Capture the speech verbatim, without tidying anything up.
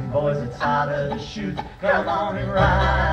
Boys, it's harder to shoot. Come on and ride.